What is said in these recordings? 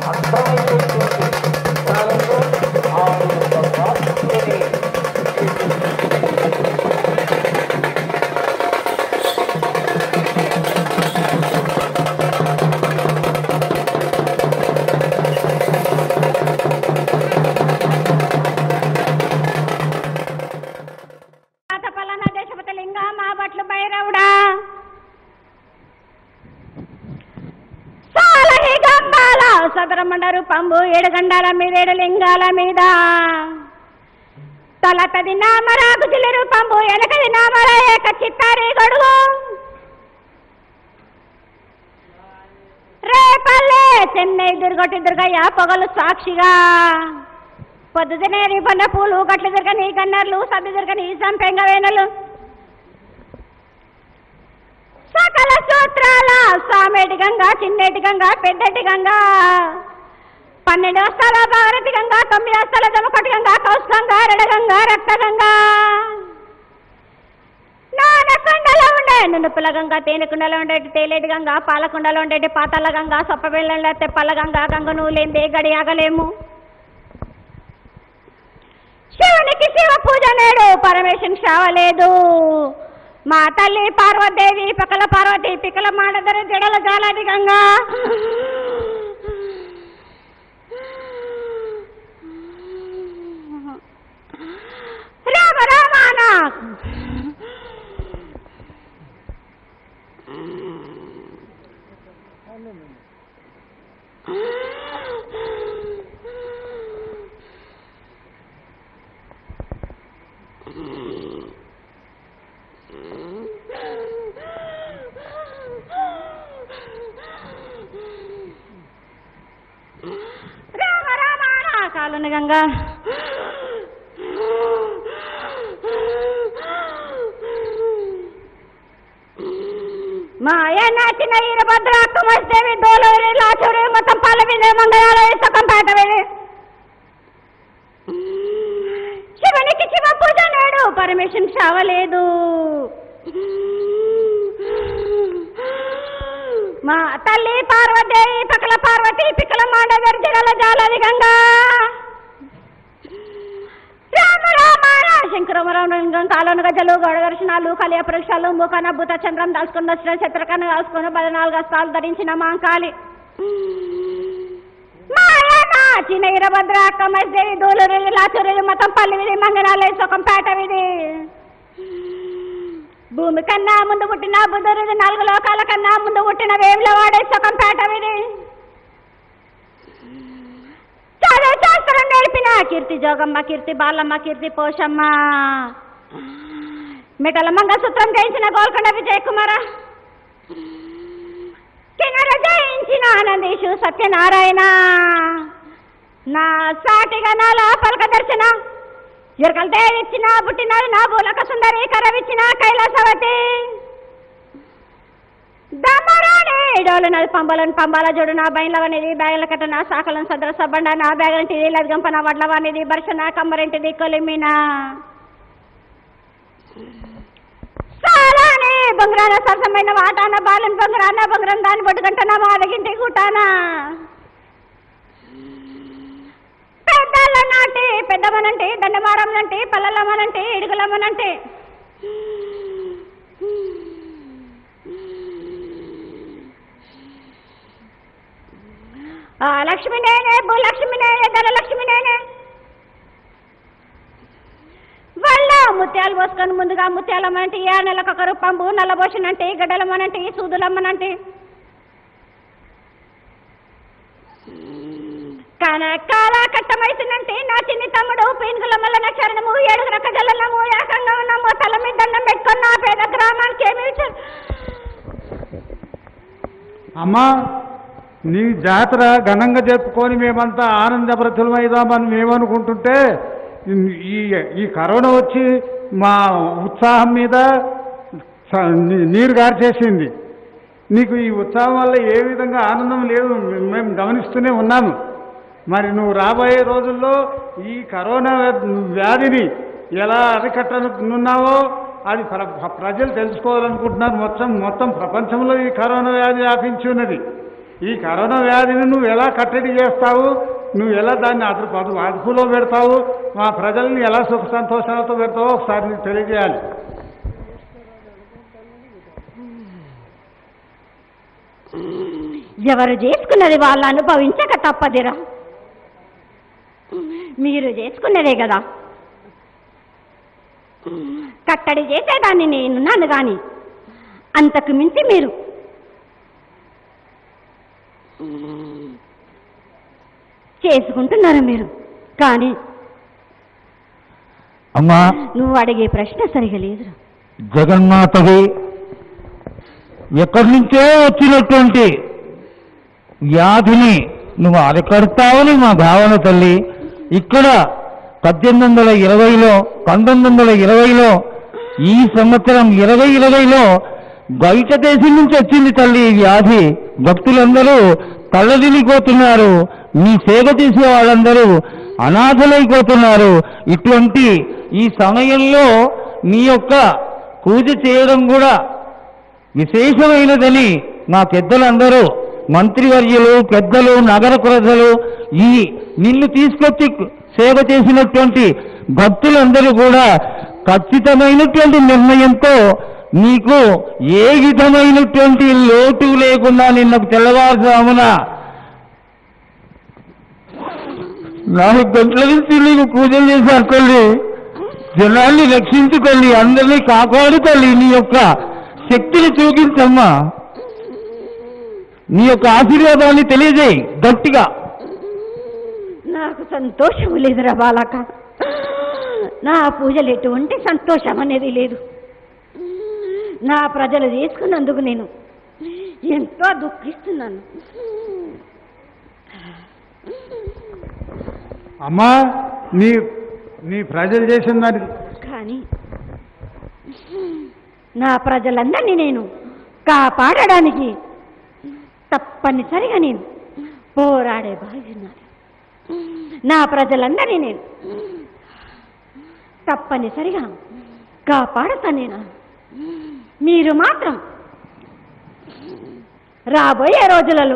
సదరమండరు పంబు ఏడుగండాల మీద ఏడులింగాల మీద తలతది నామరాకు జిల్లెరు పంబు ఎనకది నామర ఏక చిత్తారి గొడుగు రేపల్లే చెన్నై దుర్గొట్టి దుర్గయ్య పొగలు సాక్షిగా పొద్దునే రిపన్న పూలు గట్లు దుర్గ నీ గన్నర్లు సద్దు దుర్గ నీ సంపెంగ వేనలు సకల సూత్రాల సామేటి గంగా చిన్నేటి గంగా పెద్దటి గంగా 12 వస్తాల భారతి గంగా 9 వస్తాల జమకొట్టి గంగా కౌస్ గంగా రెడగంగా రక్త గంగా నానకుండలో ఉండే నునుపుల గంగా తేనెకుండలో ఉండేటి తేలేటి గంగా పాలకుండలో ఉండేటి పాతాల గంగా సొప్పబెళ్ళ తెప్పల గంగా గంగ నువ్వు లేందే గడియాగలేము శివునికి శివ పూజ నేడు పరమేశ్వరుని శావలేదు మా తల్లి పార్వదేవి పకల పార్వతి పికల మాడదరు జడల జాలాది గంగా రామ రామానా రామ రామానా కాలుని గంగా మాయ నాచిన ఈరభద్ర కుమస్దేవి దోలూరి లాచూరి మొత్తం పాలవిందే మంగళాలయ సకం పేటవేది శివునికి శివ పూజ నేడు పరమేశ్వరుని శావలేదు మా తల్లి పార్వదేవి పకల పార్వతి పికల మాండవర్ జడల జాలాది గంగా రామ రామ శంకరమరం కాలోను గజలు గౌడ దర్శనాలు కలియ పరీక్షలు మూకన భూత చంద్రం దాల్చుకుని వచ్చిన చిత్రకన్న దాల్చుకుని 14 హస్తాలు ధరించిన మాంకాళి చిన్న ఈరభద్ర కమస్దేవి దూలూరి లాచూరి మతం పల్లి మంగళాలయ సుఖం పేట విధి భూమి కన్నా ముందు పుట్టిన బుధుడిది 4 లోకాల కన్నా ముందు పుట్టిన వేముల వాడే సుఖం పేట విధి చదువు శాస్త్రం నేర్పిన కీర్తి జోగమ్మ కీర్తి బాలమ్మ కీర్తి పోషమ్మ మిటల మంగళసూత్రం జయించిన గోల్కొండ విజయ్ కుమార కిన్నర జయించిన ఆనందీషు సత్యనారాయణ నా సాటిగా నాల పలక దర్శన ఎరకలు దేవిచ్చిన పుట్టినాడు నా బూలక సుందరి కరవిచ్చిన కైలాసవతి దమరాణి డోలు నది పంబలను పంబాల జోడు నా బయలవనిది బ్యాగుల కట్ట నా శాఖలను సదర సబ్బండ నా బ్యాగంటిది లద్గంప నా వడ్లవానిది బర్షన కమ్మరింటిది కొలిమిన సాలాని బొంగరాన సరసమైన వాటాన బాలను బొంగరాన బొంగరం దాన్ని బొట్టుగంట నా మాదగింటి కూటానా పెద్దల నాటి పెద్దమనంటే దండమారమ్మనంటే పల్లెలమ్మనంటే ఇడుగులమ్మనంటే లక్ష్మి నేనే భూలక్ష్మి నేనే ధనలక్ష్మి నేనే వాళ్ళ ముత్యాలు పోసుకొని ముందుగా ముత్యాలమ్మనంటే ఏ నెలకొకరు పంబు నల్లబోషనంటే గడ్డలమ్మనంటే సూదులమ్మనంటే కనకాల కట్టమైతుందంటే నా చిన్ని తమ్ముడు పీనుగులమ్మల నక్షరణము 7 రక జల్లము ఏకంగా ఉన్నాము తల మీద దండం పెట్టుకున్న పేద గ్రామానికి ఏమి అమ్మా నీ జాతర ఘనంగా జరుపుకొని మేమంతా ఆనందభరితులమైదామని మేమనుకుంటుంటే ఈ కరోనా వచ్చి మా ఉత్సాహం మీద నీరు గార్చేసింది. నీకు ఈ ఉత్సాహం వల్ల ఏ విధంగా ఆనందం లేదు మేము గమనిస్తూనే ఉన్నాము. మరి నువ్వు రాబోయే రోజుల్లో ఈ కరోనా వ్యాధిని ఎలా అరికట్టనున్నావో అది ప్రజలు తెలుసుకోవాలనుకుంటున్నారు. మొత్తం ప్రపంచంలో ఈ కరోనా వ్యాధి వ్యాపించి ఉన్నది. ఈ కరోనా వ్యాధిని నువ్వు ఎలా కట్టడి చేస్తావు, నువ్వు ఎలా దాన్ని అదుపులో పెడతావు, మా ప్రజల్ని ఎలా సుఖ సంతోషాలతో పెడతావో ఒకసారి నీకు తెలియజేయాలి. ఎవరు చేసుకున్నది వాళ్ళు అనుభవించక తప్పదిరా. మీరు చేసుకున్నదే కదా. కట్టడి చేసేదాన్ని నేనున్నాను కానీ అంతకు మించి మీరు చేసుకుంటున్నారు మీరు. కానీ అమ్మా, నువ్వు అడిగే ప్రశ్న సరిగా లేదురా. జగన్మాతవి ఎక్కడి నుంచో వచ్చినటువంటి వ్యాధిని నువ్వు అరికడతావని మా భావన తల్లి. ఇక్కడ 1820లో 1920లో ఈ సంవత్సరం 2020లో బయట దేశం నుంచి వచ్చింది తల్లి ఈ వ్యాధి. భక్తులందరూ తల్లదిల్లిపోతున్నారు, నీ సేవ చేసే వాళ్ళందరూ అనాథలైపోతున్నారు. ఇటువంటి ఈ సమయంలో నీ యొక్క పూజ చేయడం కూడా విశేషమైనదని మా పెద్దలందరూ, మంత్రివర్యులు, పెద్దలు, నగర ప్రజలు, ఈ నిన్ను తీసుకొచ్చి సేవ చేసినటువంటి భక్తులందరూ కూడా ఖచ్చితమైనటువంటి నిర్ణయంతో నీకు ఏ విధమైనటువంటి లోటు లేకుండా నిన్న తెల్లవారుజామున 4 గంటల నుంచి నీకు పూజలు చేశారు తల్లి. జనాన్ని రక్షించుకోండి, అందరినీ కాపాడుకోండి. నీ యొక్క శక్తిని చూపించమ్మా, నీ యొక్క ఆశీర్వాదాన్ని తెలియజేయి గట్టిగా. నాకు సంతోషం లేదురా బాలక. నా పూజలు ఎటువంటి సంతోషం అనేది లేదు. నా ప్రజలు చేసుకున్నందుకు నేను ఎంతో దుఃఖిస్తున్నాను. అమ్మా, నీ ప్రజలు చేసిన దానికి కానీ నా ప్రజలందరినీ నేను కాపాడడానికి తప్పనిసరిగా నేను పోరాడే బాగున్నాను. నా ప్రజలందరినీ నేను తప్పనిసరిగా కాపాడుతానేనా. మీరు మాత్రం రాబోయే రోజులలో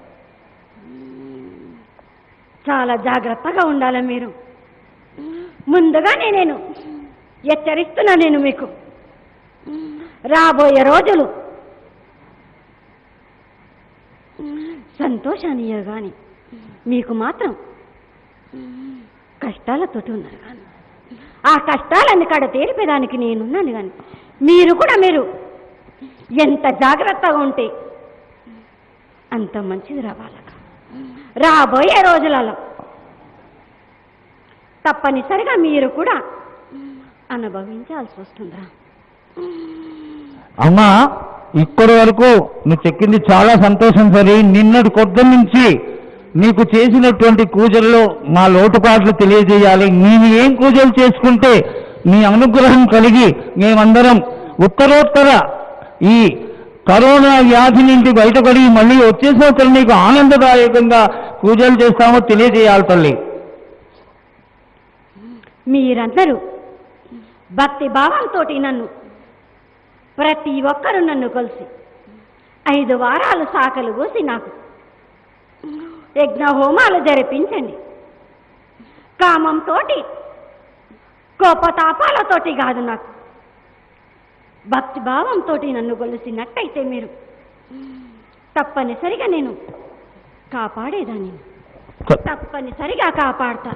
చాలా జాగ్రత్తగా ఉండాలి. మీరు ముందుగానే నేను హెచ్చరిస్తున్నా. నేను మీకు రాబోయే రోజులు సంతోషాన్ని కానీ మీకు మాత్రం కష్టాలతోటి ఉన్నారు. కానీ ఆ కష్టాలన్నీ కాడ తేలిపేదానికి నేనున్నాను. కానీ మీరు ఎంత జాగ్రత్తగా ఉంటే అంత మంచిది రావాలక. రాబోయే రోజులలో తప్పనిసరిగా మీరు కూడా అనుభవించాల్సి వస్తుందా. అమ్మా, ఇప్పటి వరకు నువ్వు చెక్కింది చాలా సంతోషం. సరే, నిన్నటి కొద్ది నుంచి నీకు చేసినటువంటి పూజల్లో మా లోటుపాట్లు తెలియజేయాలి. నేను ఏం పూజలు చేసుకుంటే నీ అనుగ్రహం కలిగి మేమందరం ఉత్తరోత్తర ఈ కరోనా వ్యాధి నుండి బయటపడి మళ్ళీ వచ్చే సంవత్సరం నీకు ఆనందదాయకంగా పూజలు చేస్తామో తెలియజేయాలి తల్లి. మీరందరూ భక్తి భావంతో నన్ను, ప్రతి ఒక్కరూ నన్ను కలిసి 5 వారాలు సాకలు పోసి నాకు యజ్ఞ హోమాలు జరిపించండి. కామంతో కోపతాపాలతోటి కాదు, నాకు భక్తి భావంతో నన్ను కొలిసినట్టయితే మీరు తప్పనిసరిగా నేను కాపాడేదాన్ని, తప్పనిసరిగా కాపాడతా.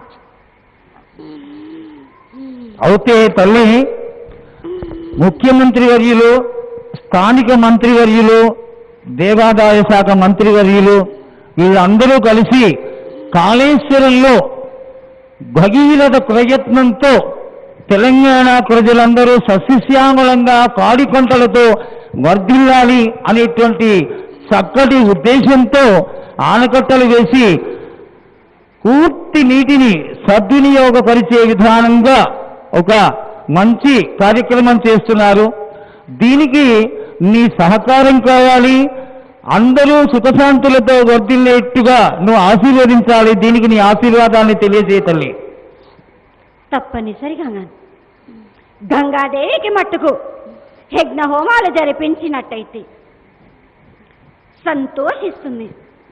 అయితే తల్లి, ముఖ్యమంత్రి వర్యులు, స్థానిక మంత్రివర్యులు, దేవాదాయ శాఖ మంత్రివర్యులు వీళ్ళందరూ కలిసి కాళేశ్వరంలో భగీరథ ప్రయత్నంతో తెలంగాణ ప్రజలందరూ సస్యశ్యామలంగా పాడి పంటలతో వర్ధిల్లాలి అనేటువంటి చక్కటి ఉద్దేశంతో ఆనకట్టలు వేసి పూర్తి నీటిని సద్వినియోగపరిచే విధానంగా ఒక మంచి కార్యక్రమం చేస్తున్నారు. దీనికి నీ సహకారం కావాలి. అందరూ సుఖశాంతులతో వర్ధిల్లేట్టుగా నువ్వు ఆశీర్వదించాలి. దీనికి నీ ఆశీర్వాదాన్ని తెలియజేయ తల్లి. తప్పనిసరిగా గంగాదేవికి మట్టుకు యజ్ఞ హోమాలు జరిపించినట్టయితే సంతోషిస్తుంది.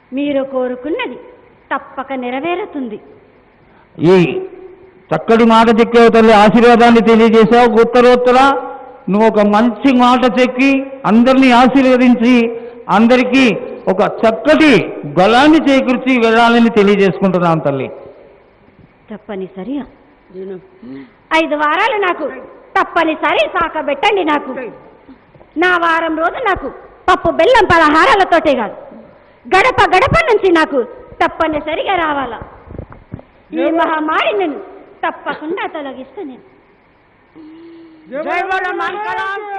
మీరు కోరుకున్నది తప్పక నెరవేరుతుంది. ఈ చక్కటి మాట చెక్కావు తల్లి, ఆశీర్వాదాన్ని తెలియజేశావు. ఉత్తరోత్తర నువ్వు ఒక మంచి మాట చెక్కి అందరినీ ఆశీర్వదించి అందరికీ ఒక చక్కటి బలాన్ని చేకూర్చి వెళ్ళాలని తెలియజేసుకుంటున్నాను తల్లి. తప్పనిసరి 5 వారాలు నాకు తప్పనిసరి సాకబెట్టండి. నాకు నా వారం రోజు నాకు పప్పు బెల్లం పలహారాలతోటే కాదు, గడప గడప నుంచి నాకు తప్పనిసరిగా రావాలా. ఈ మహమ్మారి నేను తప్పకుండా తొలగిస్తాను. జై బోలో మంగళం.